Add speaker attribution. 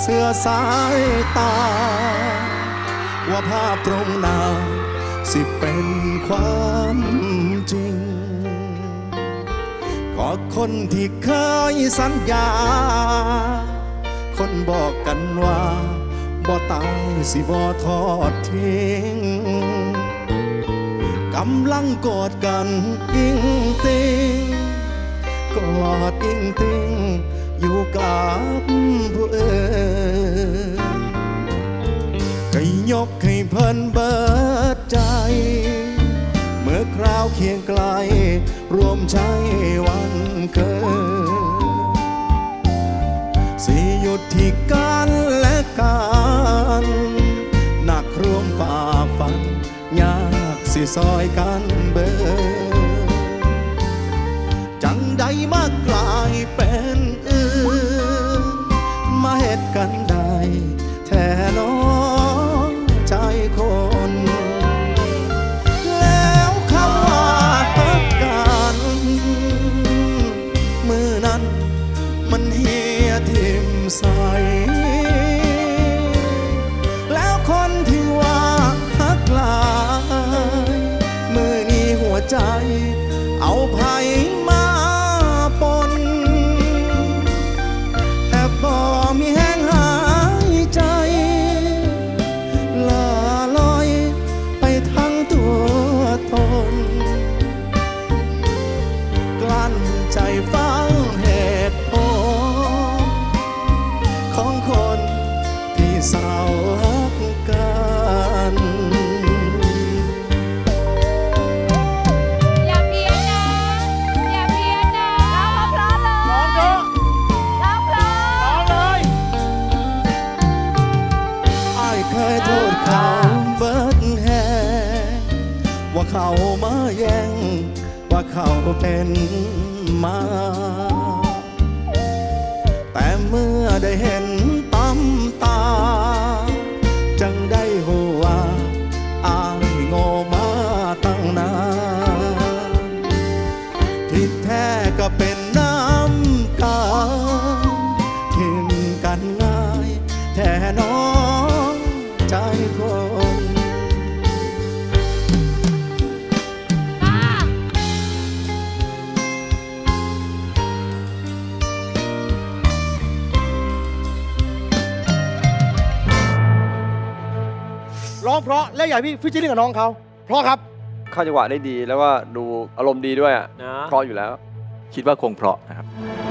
Speaker 1: เสือสายตาว่าภาพตรงหน้าสิเป็นความจริงก็คนที่เคยสัญญาคนบอกกันว่าบ่ตายสิบ่ทอดทิ้งกำลังกอดกันอิงติงกอดอิงติงอยู่กับผู้อื่นก็ยกให้เพิ่นเบิดใจเมื่อคราวเคียงไกลรวมใช้วันเกิดสิหยุดที่กันและกันหนักรวมฝ่าฟันยากสิซอยกันเบิดจังใดมากกลายเป็นอื่นมาเหตุกันได้แท้น้องใจคนแล้วคำว่าฮักกันมือนั้นมันเฮียทิ่มใสแล้วคนที่ว่าฮักหลายมือนี้หัวใจเอาไผมาปนแทบบ่มีแห้งหายใจลาลอยไปทั้งตัวตนกลั้นใจฟังเหตุผลของคนที่เศร้าฮักกัน
Speaker 2: อย่าเพี้ยนนะอย่าเพี้ยนนะร้องเพราะเลยร้องเพราะ
Speaker 1: อ้ายเคยโทษเขาเบิดแฮว่าเขามาแย่งว่าเขาเป็นมาแต่เมื่อได้เห็นตำตาจังได้หัวอ้ายโง่มาตั้งนานที่แท้ก็เป็นน้ำกาทิ้งกันง่ายแท้น้องใจคน
Speaker 3: ร้องเพราะและอยากพี่ฟิชเชอร์กับน้องเขาเพราะครับ
Speaker 4: เข้าจังหวะได้ดีแล้วก็ดูอารมณ์ดีด้วยเพราะอยู่แล้วคิดว่าคงเพราะนะครับ